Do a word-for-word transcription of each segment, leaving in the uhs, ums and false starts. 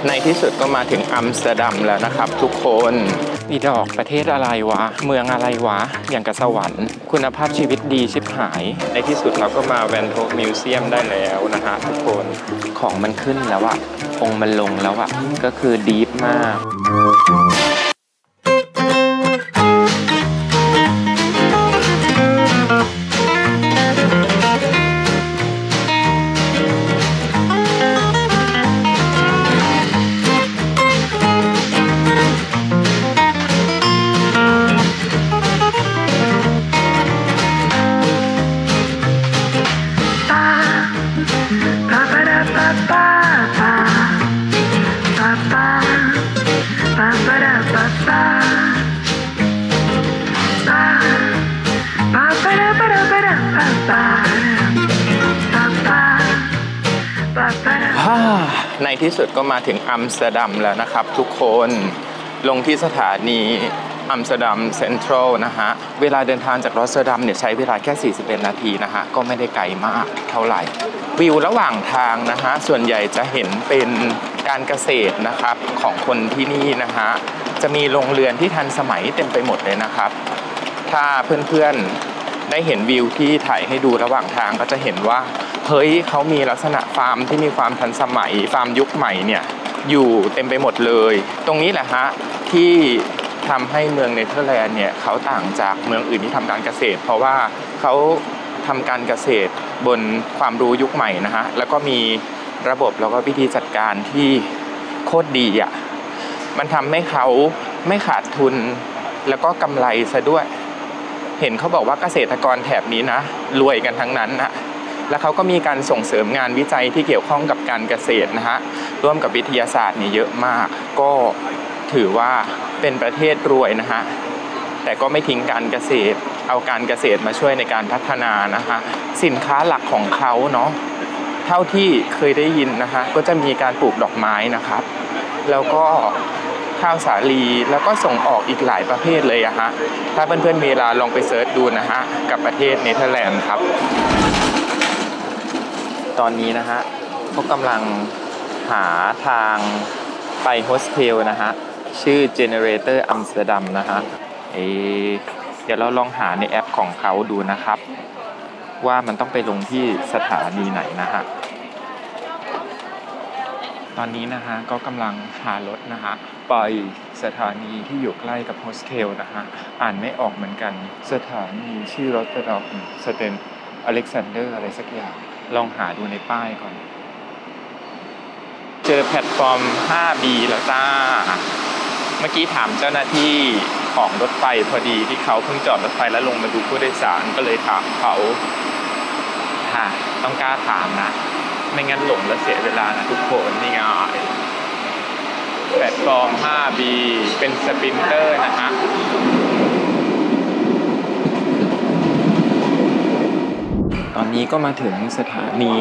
ในที่สุดก็มาถึงอัมสเตอร์ดัมแล้วนะครับทุกคนอีดอกประเทศอะไรวะเมืองอะไรวะอย่างกับสวรรค์คุณภาพชีวิตดีชิบหายในที่สุดเราก็มาแวนโธมิวเซียมได้แล้วนะฮะทุกคนของมันขึ้นแล้วอะองค์มันลงแล้วอะก็คือดีฟมากในที่สุดก็มาถึงอัมสเตอร์ดัมแล้วนะครับทุกคนลงที่สถานีอัมสเตอร์ดัมเซ็นทรัลนะฮะเวลาเดินทางจากรอตเตอร์ดัมเนี่ยใช้เวลาแค่สี่สิบเอ็ดนาทีนะฮะก็ไม่ได้ไกลมากเท่าไหร่วิวระหว่างทางนะฮะส่วนใหญ่จะเห็นเป็นการเกษตรนะครับของคนที่นี่นะฮะจะมีโรงเรือนที่ทันสมัยเต็มไปหมดเลยนะครับถ้าเพื่อนๆได้เห็นวิวที่ถ่ายให้ดูระหว่างทางก็จะเห็นว่าเฮ้ยเขามีลักษณะฟาร์มที่มีความทันสมัยฟาร์มยุคใหม่เนี่ยอยู่เต็มไปหมดเลยตรงนี้แหละฮะที่ทำให้เมืองเนเธอร์แลนด์เนี่ยเขาต่างจากเมืองอื่นที่ทำการเกษตรเพราะว่าเขาทำการเกษตรบนความรู้ยุคใหม่นะฮะแล้วก็มีระบบแล้วก็วิธีจัดการที่โคตรดีอ่ะมันทำให้เขาไม่ขาดทุนแล้วก็กำไรซะด้วยเห็นเขาบอกว่าเกษตรกรแถบนี้นะรวยกันทั้งนั้นนะแล้วเขาก็มีการส่งเสริมงานวิจัยที่เกี่ยวข้องกับการเกษตรนะฮะร่วมกับวิทยาศาสตร์เนี่ยเยอะมากก็ถือว่าเป็นประเทศรวยนะฮะแต่ก็ไม่ทิ้งการเกษตรเอาการเกษตรมาช่วยในการพัฒนานะฮะสินค้าหลักของเขาเนาะเท่าที่เคยได้ยินนะฮะก็จะมีการปลูกดอกไม้นะครับแล้วก็ข้าวสาลีแล้วก็ส่งออกอีกหลายประเภทเลยอะฮะถ้าเพื่อนๆมีเวลาลองไปเสิร์ชดูนะฮะกับประเทศเนเธอร์แลนด์ครับตอนนี้นะฮะเขากำลังหาทางไปโฮสเทลนะฮะชื่อ Generator Amsterdam นะฮะเอเดี๋ยวเราลองหาในแอปของเขาดูนะครับว่ามันต้องไปลงที่สถานีไหนนะฮะตอนนี้นะฮะก็กำลังหารถนะฮะไปสถานีที่อยู่ใกล้กับโฮสเทลนะฮะอ่านไม่ออกเหมือนกันสถานีชื่อรอตเตอร์ดัมสเตนอเล็กซานเดอร์อะไรสักอย่างลองหาดูในป้ายก่อนเจอแพลตฟอร์ม ไฟว์ บี แล้วจ้าเมื่อกี้ถามเจ้าหน้าที่ของรถไฟพอดีที่เขาเพิ่งจอดรถไฟแล้วลงมาดูผู้โดยสารก็เลยถามเขาค่ะต้องกล้าถามนะไม่งั้นหลงแล้วเสียเวลานะทุกคนนี่ไงแพลตฟอร์ม ไฟว์ บี เป็นสปรินเตอร์นะฮะตอนนี้ก็มาถึงสถานี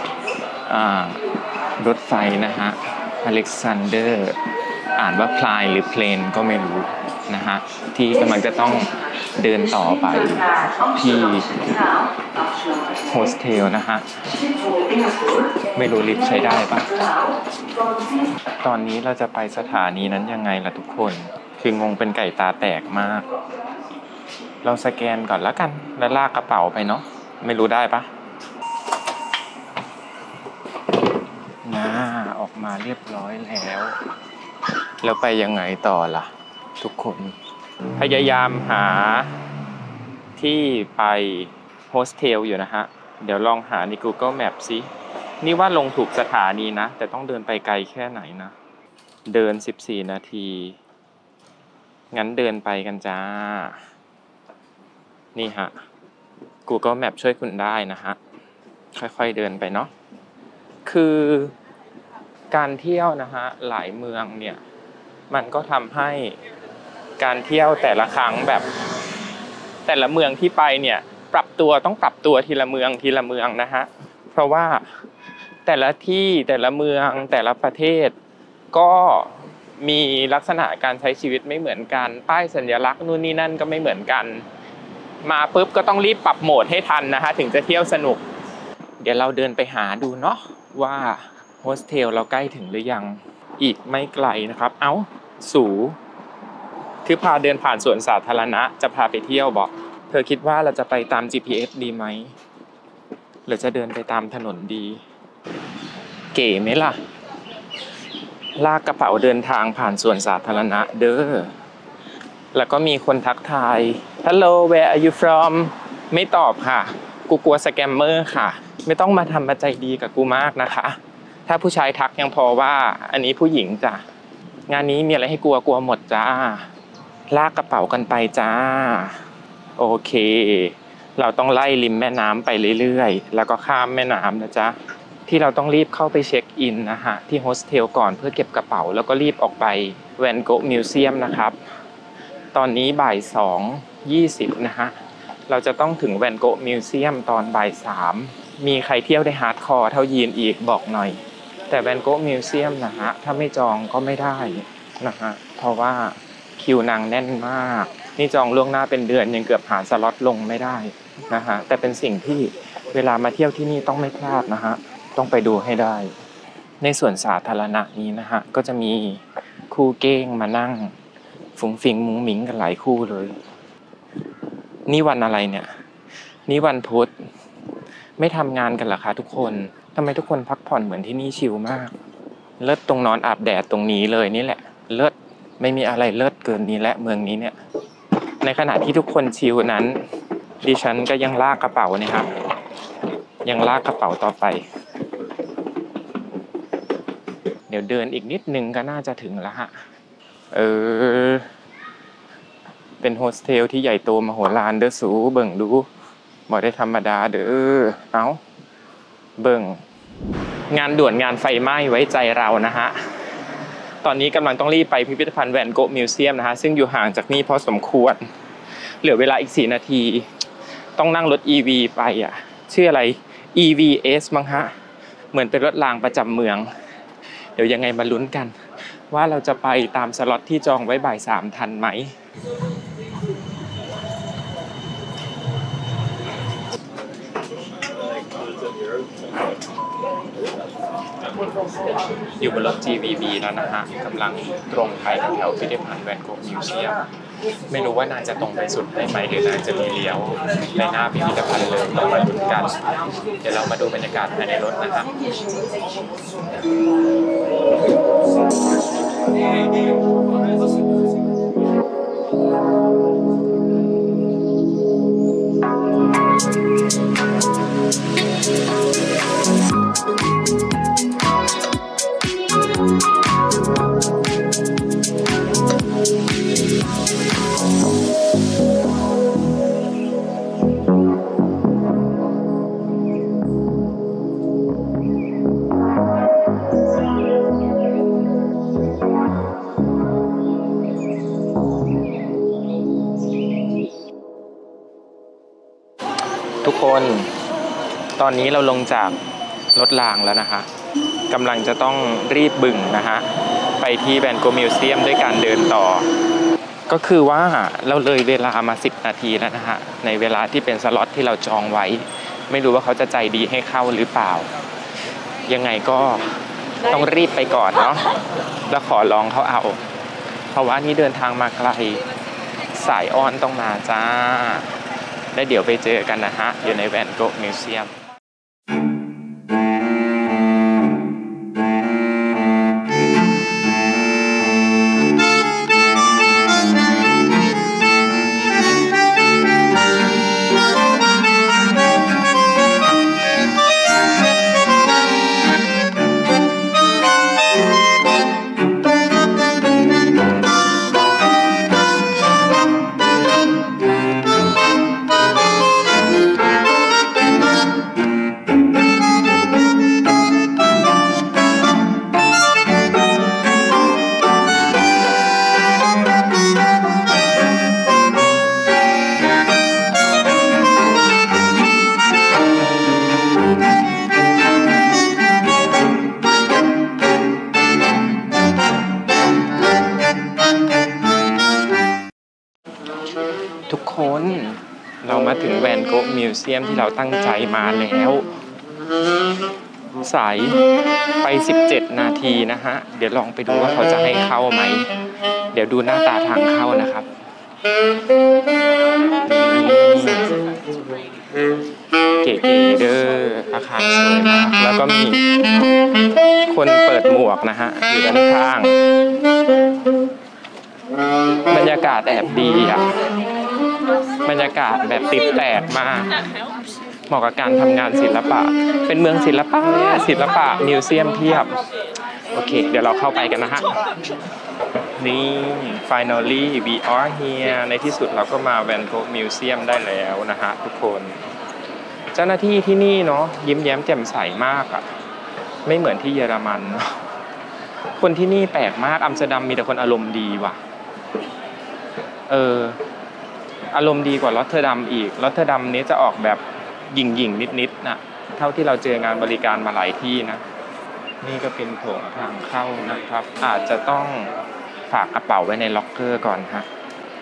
รถไฟนะฮะอเล็กซานเดอร์อ่านว่าพลายหรือเพลนก็ไม่รู้นะฮะที่กำลังจะต้องเดินต่อไปที่โฮสเทลนะฮะไม่รู้ลิฟต์ใช้ได้ปะตอนนี้เราจะไปสถานีนั้นยังไงล่ะทุกคนคืองงเป็นไก่ตาแตกมากเราสแกนก่อนแล้วกันแล้วลากกระเป๋าไปเนาะไม่รู้ได้ปะน่าออกมาเรียบร้อยแล้วแล้วไปยังไงต่อล่ะทุกคนพยายามหาที่ไปโฮสเทลอยู่นะฮะเดี๋ยวลองหาใน Google Map สินี่ว่าลงถูกสถานีนะแต่ต้องเดินไปไกลแค่ไหนนะเดินสิบสี่นาทีงั้นเดินไปกันจ้านี่ฮะ Google Map ช่วยคุณได้นะฮะค่อยๆเดินไปเนาะคือการเที่ยวนะฮะหลายเมืองเนี่ยมันก็ทำให้การเที่ยวแต่ละครั้งแบบแต่ละเมืองที่ไปเนี่ยปรับตัวต้องปรับตัวทีละเมืองทีละเมืองนะฮะเพราะว่าแต่ละที่แต่ละเมืองแต่ละประเทศก็มีลักษณะการใช้ชีวิตไม่เหมือนกันป้ายสัญลักษณ์นู่นนี่นั่นก็ไม่เหมือนกันมาปุ๊บก็ต้องรีบปรับโหมดให้ทันนะฮะถึงจะเที่ยวสนุกเดี๋ยวเราเดินไปหาดูเนาะว่าโฮสเทลเราใกล้ถึงหรือยังอีกไม่ไกลนะครับ เอ้าสูคือพาเดินผ่านสวนสาธารณะจะพาไปเที่ยวบอกเธอคิดว่าเราจะไปตาม จี พี เอส ดีไหมหรือจะเดินไปตามถนนดีเก๋ไหมล่ะลากกระเป๋าเดินทางผ่านสวนสาธารณะเด้อแล้วก็มีคนทักทาย Hello where are you from ไม่ตอบค่ะกูกลัวสแกมเมอร์ค่ะไม่ต้องมาทำมาใจดีกับกูมากนะคะถ้าผู้ชายทักยังพอว่าอันนี้ผู้หญิงจ้ะงานนี้มีอะไรให้กลัวกลัวหมดจ้าลากกระเป๋ากันไปจ้าโอเคเราต้องไล่ริมแม่น้ำไปเรื่อยๆแล้วก็ข้ามแม่น้ำนะจ๊ะที่เราต้องรีบเข้าไปเช็คอินนะฮะที่โฮสเทลก่อนเพื่อเก็บกระเป๋าแล้วก็รีบออกไปแวนโกะมิวเซียมนะครับตอนนี้บ่ายสองยี่สิบนะฮะเราจะต้องถึงแวนโกะมิวเซียมตอนบ่ายสามมีใครเที่ยวได้ฮาร์ดคอร์เท่ายีนอีกบอกหน่อยแต่แวนโกะมิวเซียมนะฮะถ้าไม่จองก็ไม่ได้นะฮะเพราะว่าคิวนางแน่นมากนี่จองล่วงหน้าเป็นเดือนยังเกือบหาสล็อตลงไม่ได้นะฮะแต่เป็นสิ่งที่เวลามาเที่ยวที่นี่ต้องไม่พลาดนะฮะต้องไปดูให้ได้ในส่วนสาธารณะนี้นะฮะก็จะมีคู่เก้งมานั่งฝุงฟิงมุ้งมิ้งกันหลายคู่เลยนี่วันอะไรเนี่ยนี่วันพุธไม่ทำงานกันเหรอคะทุกคนทำไมทุกคนพักผ่อนเหมือนที่นี่ชิลมากเลิศตรงนอนอาบแดดตรงนี้เลยนี่แหละเลิศไม่มีอะไรเลิศเกินนี้และเมืองนี้เนี่ยในขณะที่ทุกคนชิลนั้นดิฉันก็ยังลากกระเป๋าเนี่ยครับยังลากกระเป๋าต่อไปเดี๋ยวเดินอีกนิดนึงก็น่าจะถึงแล้วฮะเออเป็นโฮสเทลที่ใหญ่โตมโหฬารเด้อสูเบิ่งดูบ่ได้ธรรมดาเด้อเอ้าเบิ่งงานด่วนงานไฟไหม้ไว้ใจเรานะฮะตอนนี้กำลังต้องรีบไปพิพิธภัณฑ์แวนโกะมิวเซียมนะฮะซึ่งอยู่ห่างจากนี่พอสมควรเหลือเวลาอีกสี่นาทีต้องนั่งรถ อี วี ไปอ่ะชื่ออะไร อี วี เอส มั้งฮะเหมือนเป็นรถรางประจำเมืองเดี๋ยวยังไงมาลุ้นกันว่าเราจะไปตามสล็อตที่จองไว้บ่ายสามทันไหมอยู่บนรถ จี วี บี แล้วนะฮะกำลังตรงไปแถวพิพิธภัณฑ์แวนโกะมิวเซียมไม่รู้ว่านางจะตรงไปสุดได้ไหมหรือนางจะมีเลี้ยวในหน้าพิพิธภัณฑ์เลยต้องมาลุ้นกันเดี๋ยวเรามาดูบรรยากาศภายในรถนะครับทุกคนตอนนี้เราลงจากรถรางแล้วนะคะกำลังจะต้องรีบบึ่งนะฮะไปที่แวนโกะมิวเซียมด้วยการเดินต่อก็คือว่าเราเลยเวลามาสิบนาทีแล้วนะฮะในเวลาที่เป็นสล็อตที่เราจองไว้ไม่รู้ว่าเขาจะใจดีให้เข้าหรือเปล่ายังไงก็ต้องรีบไปก่อนเนาะแล้วขอลองเขาเอาเพราะว่านี่เดินทางมาไกลสายอ้อนต้องมาจ้าและเดี๋ยวไปเจอกันนะฮะอยู่ในแวนโกะมิวเซียมทุกคนเรามาถึงแวนโกะมิวเซียมที่เราตั้งใจมาแล้วสายไปสิบเจ็ดนาทีนะฮะเดี๋ยวลองไปดูว่าเขาจะให้เข้าไหมเดี๋ยวดูหน้าตาทางเข้านะครับเก๋ๆเด้ออาคารสวยมากแล้วก็มีคนเปิดหมวกนะฮะอยู่ด้านข้างบรรยากาศแอบดีอ่ะบรรยากาศแบบติดแตกมากเหมาะกับการทำงานศิลปะเป็นเมืองศิลปะศิลปะมิวเซียมเพียบโอเคเดี๋ยวเราเข้าไปกันนะฮะนี่ finally we are here ในที่สุดเราก็มาแวนโกะมิวเซียมได้แล้วนะฮะทุกคนเจ้าหน้าที่ที่นี่เนาะยิ้มแย้มแจ่มใสมากอ่ะไม่เหมือนที่เยอรมันคนที่นี่แปลกมากอัมสเตอร์ดัมมีแต่คนอารมณ์ดีว่ะเอออารมณ์ดีกว่าลอตเทอร์ดัมอีกลอตเทอร์ดัมนี้จะออกแบบหยิ่งๆนิดๆนะเท่าที่เราเจองานบริการมาหลายที่นะนี่ก็เป็นโถงทางเข้านะครับอาจจะต้องฝากกระเป๋าไว้ในล็อกเกอร์ก่อนฮะ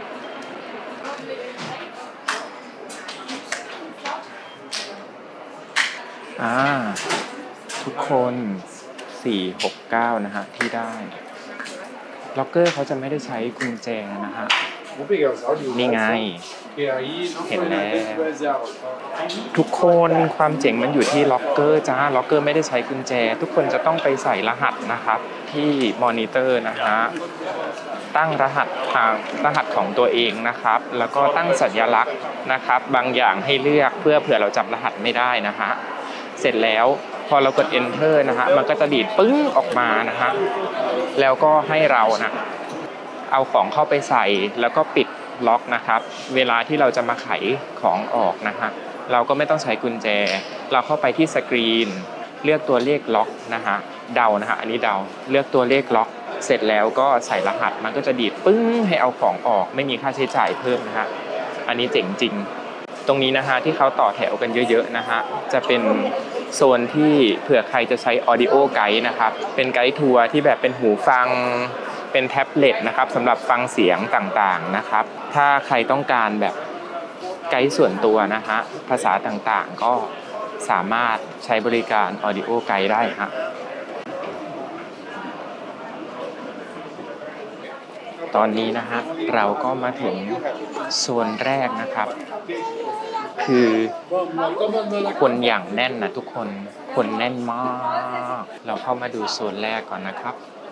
อ่าทุกคนสี่หกเก้านะฮะที่ได้ล็อกเกอร์เขาจะไม่ได้ใช้กุญแจนะฮะนี่ไงเห็นแล้วทุกคนความเจ๋งมันอยู่ที่ล็อกเกอร์จ้าล็อกเกอร์ไม่ได้ใช้กุญแจทุกคนจะต้องไปใส่รหัสนะครับที่มอนิเตอร์นะฮะตั้งรหัสทางรหัสของตัวเองนะครับแล้วก็ตั้งสัญลักษณ์นะครับบางอย่างให้เลือกเพื่อเผื่อเราจำรหัสไม่ได้นะฮะเสร็จแล้วพอเรากด enter นะฮะมันก็จะดีดปึ้งออกมานะฮะแล้วก็ให้เรานะเอาของเข้าไปใส่แล้วก็ปิดล็อกนะครับเวลาที่เราจะมาไขของออกนะฮะเราก็ไม่ต้องใช้กุญแจเราเข้าไปที่สกรีนเลือกตัวเลขล็อกนะฮะเดานะฮะอันนี้เดาเลือกตัวเลขล็อกเสร็จแล้วก็ใส่รหัสมันก็จะดีดปึ้งให้เอาของออกไม่มีค่าใช้จ่ายเพิ่มนะฮะอันนี้เจ๋งจริงตรงนี้นะฮะที่เขาต่อแถวกันเยอะๆนะฮะจะเป็นโซนที่เผื่อใครจะใช้ Audio Guide นะครับเป็นไกด์ทัวร์ที่แบบเป็นหูฟังเป็นแท็บเล็ตนะครับสำหรับฟังเสียงต่างๆนะครับถ้าใครต้องการแบบไกด์ส่วนตัวนะฮะภาษาต่างๆก็สามารถใช้บริการ Audio Guide ได้ฮะตอนนี้นะฮะเราก็มาถึงโซนแรกนะครับคือคนอย่างแน่นนะทุกคนคนแน่นมากเราเข้ามาดูโซนแรกก่อนนะครับ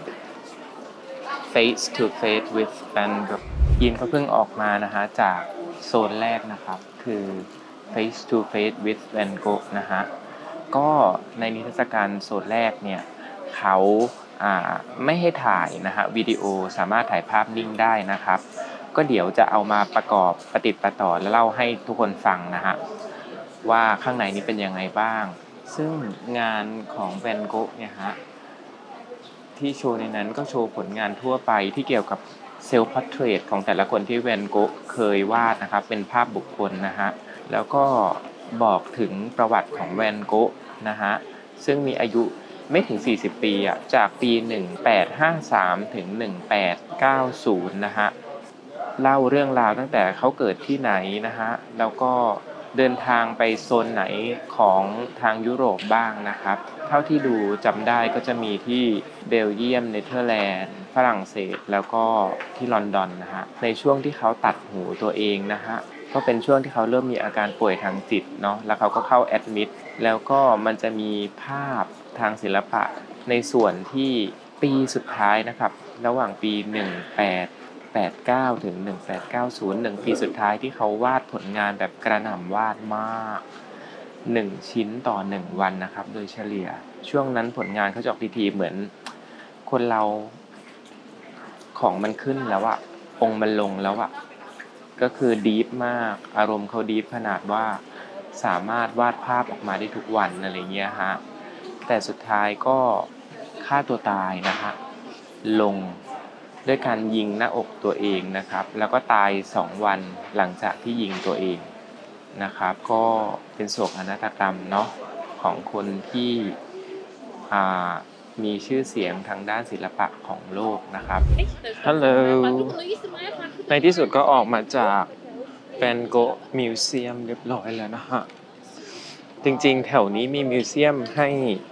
Face to Face with Van Gogh ยินเขาเพิ่งออกมานะฮะจากโซนแรกนะครับคือ Face to Face with Van Gogh นะฮะก็ในนิทรรศการโซนแรกเนี่ยเขาอ่าไม่ให้ถ่ายนะฮะวิดีโอสามารถถ่ายภาพนิ่งได้นะครับก็เดี๋ยวจะเอามาประกอบประติดประต่อและเล่าให้ทุกคนฟังนะฮะว่าข้างในนี้เป็นยังไงบ้างซึ่งงานของแวนโกะเนี่ยฮะที่โชว์ในนั้นก็โชว์ผลงานทั่วไปที่เกี่ยวกับเซลฟ์พอร์เทรตของแต่ละคนที่แวนโกะเคยวาดนะครับเป็นภาพบุคคลนะฮะแล้วก็บอกถึงประวัติของแวนโกะนะฮะซึ่งมีอายุไม่ถึงสี่สิบปีอ่ะจากปีหนึ่งพันแปดร้อยห้าสิบสามถึงหนึ่งพันแปดร้อยเก้าสิบนะฮะเล่าเรื่องราวตั้งแต่เขาเกิดที่ไหนนะฮะแล้วก็เดินทางไปโซนไหนของทางยุโรปบ้างนะครับเท่าที่ดูจำได้ก็จะมีที่เบลเยียมเนเธอร์แลนด์ฝรั่งเศสแล้วก็ที่ลอนดอนนะฮะในช่วงที่เขาตัดหูตัวเองนะฮะก็เป็นช่วงที่เขาเริ่มมีอาการป่วยทางจิตเนาะแล้วเขาก็เข้าแอดมิดแล้วก็มันจะมีภาพทางศิลปะในส่วนที่ปีสุดท้ายนะครับระหว่างปีหนึ่งพันแปดร้อยแปดสิบเก้าถึงหนึ่งพันแปดร้อยเก้าสิบ หนึ่งปีสุดท้ายที่เขาวาดผลงานแบบกระหน่ำวาดมากหนึ่งชิ้นต่อหนึ่งวันนะครับโดยเฉลี่ยช่วงนั้นผลงานเขาจะออกทีๆเหมือนคนเราของมันขึ้นแล้วอะองค์มันลงแล้วอะก็คือดีฟมากอารมณ์เขาดีฟขนาดว่าสามารถวาดภาพออกมาได้ทุกวันอะไรเงี้ยฮะแต่สุดท้ายก็ฆ่าตัวตายนะฮะลงด้วยการยิงหน้าอกตัวเองนะครับแล้วก็ตายสองวันหลังจากที่ยิงตัวเองนะครับก็เป็นโศกนาฏกรรมเนาะของคนที่อ่ามีชื่อเสียงทางด้านศิลปะของโลกนะครับฮัลโหลในที่สุดก็ออกมาจากแวนโกะมิวเซียมเรียบร้อยแล้วนะฮะจริงๆแถวนี้มีมิวเซียมให้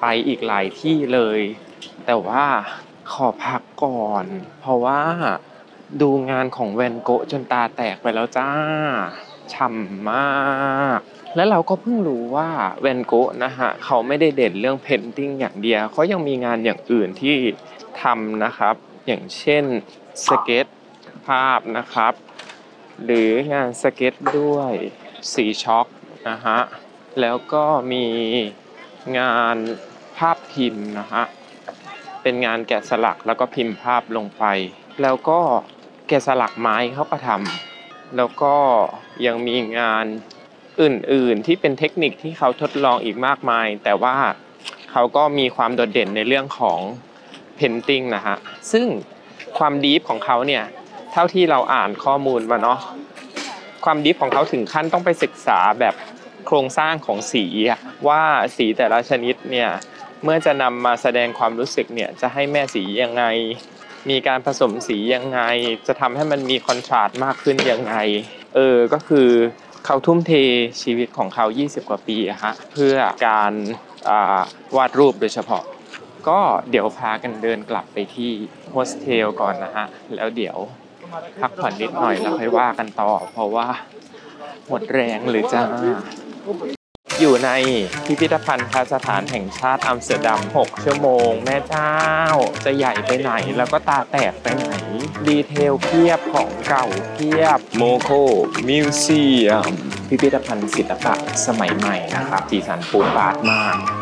ไปอีกหลายที่เลย แต่ว่าขอพักก่อน เพราะว่าดูงานของแวนโกะจนตาแตกไปแล้วจ้าฉ่ำมากและเราก็เพิ่งรู้ว่าแวนโกะนะฮะเขาไม่ได้เด่นเรื่องเพนติ้งอย่างเดียวเขายังมีงานอย่างอื่นที่ทำนะครับอย่างเช่นสเก็ตภาพนะครับหรืองานสเก็ตด้วยสีช็อกนะฮะแล้วก็มีงานภาพพิมพ์นะฮะเป็นงานแกะสลักแล้วก็พิมพ์ภาพลงไปแล้วก็แกะสลักไม้เขาก็ทำแล้วก็ยังมีงานอื่นๆที่เป็นเทคนิคที่เขาทดลองอีกมากมายแต่ว่าเขาก็มีความโดดเด่นในเรื่องของเพนติ้งนะฮะซึ่งความดีฟของเขาเนี่ยเท่าที่เราอ่านข้อมูลมาเนาะความดีฟของเขาถึงขั้นต้องไปศึกษาแบบโครงสร้างของสีว่าสีแต่ละชนิดเนี่ยเมื่อจะนำมาแสดงความรู้สึกเนี่ยจะให้แม่สียังไงมีการผสมสียังไงจะทำให้มันมีคอนทราสต์มากขึ้นยังไงเออก็คือเขาทุ่มเทชีวิตของเขายี่สิบกว่าปีอะฮะเพื่อการอ่าวาดรูปโดยเฉพาะก็เดี๋ยวพากันเดินกลับไปที่โฮสเทลก่อนนะฮะแล้วเดี๋ยวพักผ่อนนิดหน่อยแล้วค่อยว่ากันต่อเพราะว่าหมดแรงหรือจ้าอยู่ในพิพิธภัณฑ์สถานแห่งชาติอัมสเตอร์ดัมหกชั่วโมงแม่เจ้าจะใหญ่ไปไหนแล้วก็ตาแตกไปไหนดีเทลเพียบของเก่าเพียบโมโคมิวเซียมพิพิธภัณฑ์ศิลปะสมัยใหม่นะครับสีสันปูปาดมาก